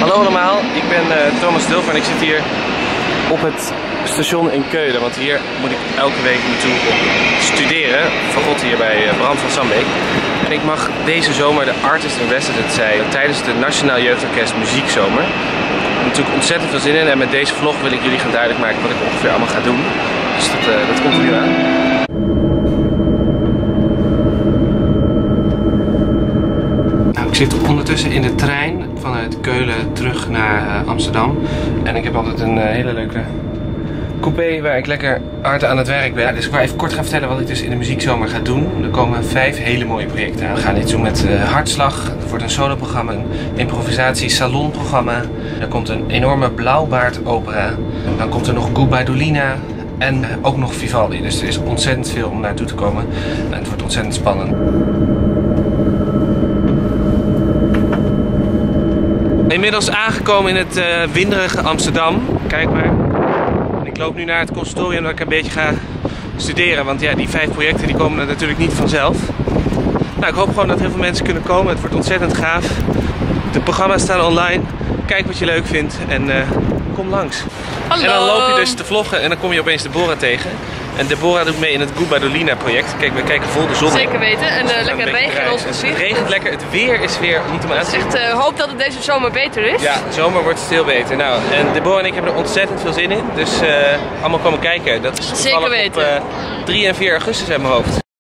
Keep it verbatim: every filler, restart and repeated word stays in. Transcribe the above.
Hallo allemaal, ik ben uh, Thomas Dulfer en ik zit hier op het station in Keulen. Want hier moet ik elke week naartoe om studeren. Vergot hier bij uh, Bram van Sambeek. En ik mag deze zomer de Artist in Residence zijn tijdens de Nationaal Jeugdorkest Muziekzomer. Ik heb natuurlijk ontzettend veel zin in en met deze vlog wil ik jullie gaan duidelijk maken wat ik ongeveer allemaal ga doen. Dus dat, uh, dat komt er nu aan. Ik zit ondertussen in de trein vanuit Keulen terug naar uh, Amsterdam. En ik heb altijd een uh, hele leuke coupé waar ik lekker hard aan het werk ben. Dus ik wil even kort gaan vertellen wat ik dus in de muziekzomer ga doen. Er komen vijf hele mooie projecten aan. We gaan iets doen met uh, Hartslag. Er wordt een soloprogramma, een improvisatie salonprogramma. Er komt een enorme blauwbaard-opera. Dan komt er nog Goodbye Dolina. En uh, ook nog Vivaldi. Dus er is ontzettend veel om naartoe te komen. En het wordt ontzettend spannend. Inmiddels aangekomen in het uh, winderige Amsterdam. Kijk maar. En ik loop nu naar het conservatorium waar ik een beetje ga studeren. Want ja, die vijf projecten die komen er natuurlijk niet vanzelf. Nou, ik hoop gewoon dat heel veel mensen kunnen komen. Het wordt ontzettend gaaf. De programma's staan online. Kijk wat je leuk vindt en uh, kom langs. Hallo. En dan loop je dus te vloggen en dan kom je opeens Deborah tegen. En Deborah doet mee in het Goodbye Dolina project. Kijk, we kijken vol de zon. Zeker weten. En uh, lekker regen in ons gezicht. Het regent lekker. Het weer is weer niet om aan te zien. Ik uh, hoop dat het deze zomer beter is. Ja, de zomer wordt veel beter. Nou, en Deborah en ik hebben er ontzettend veel zin in. Dus uh, allemaal komen kijken. Dat is Zeker weten. op uh, drie en vier augustus uit mijn hoofd.